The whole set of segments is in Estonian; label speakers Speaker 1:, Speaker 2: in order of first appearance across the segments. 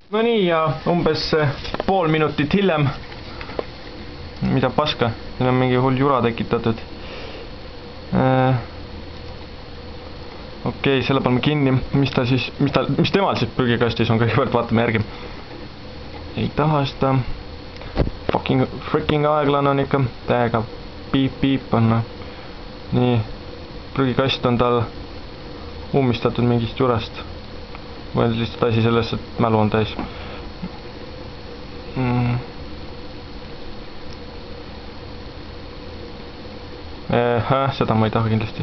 Speaker 1: No nii, ja umbes pool minutit hiljem. Mida paska, siin on mingi hull jura tekitatud. Okei, selle paneme kinni. Mis temal siis prügikastis on, kõigepealt vaatame järgi. Ei taha seda. Freaking aeglane on ikka. Täiega piip on. Nii, prügikast on tal ummistatud mingist jurast. Või on lihtsalt asi selles, et mälu on täis. Seda ma ei taha kindlasti.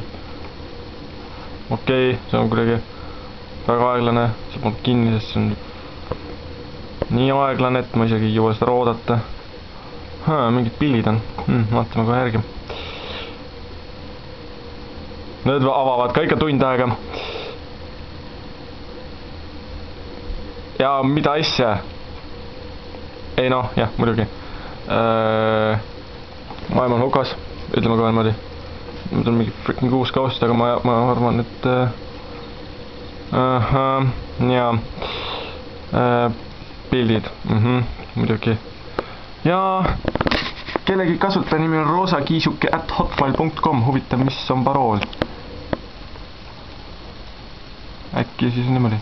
Speaker 1: Okei, see on kuidagi väga aeglane. See polnud kinni, sest see on nii aeglane, et ma isegi ei jõua seda oodata. Mingid pillid on. Vaatame kohe järgi. Need avavad ka ikka tund aega. Ja mida asja? Ei noh, jah, muidugi. Maailm on hukas, ütleme kohe niimoodi. Nüüd on mingi freaking uus kaust, aga ma arvan, et pildid, muidugi. Ja kellegi kasutajanimi on roosakiisuke@hotmail.com. Huvitav, mis on parool? Äkki siis niimoodi.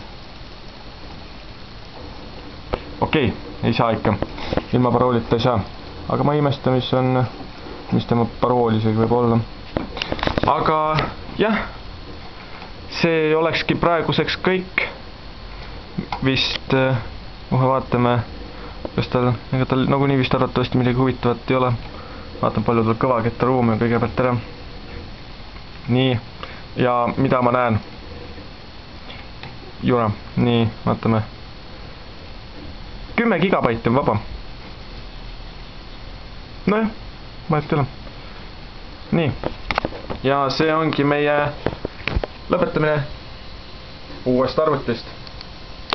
Speaker 1: Okei, ei saa ikka. Ilma paroolita ei saa. Aga ma ei imesta, mis tema parool isegi võib olla. Aga jah, see olekski praeguseks kõik. Vist, kohe vaatame, kas ega tal nagunii vist arvatavasti midagi huvitavat ei ole. Vaatan, palju tal kõvaketta ruumi on kõigepealt ära. Nii, ja mida ma näen? Jura, nii, vaatame. 10 gigabaiti on vaba. Nojah, vahet ei ole. Nii. Ja see ongi meie lõpetamine uuest arvutist.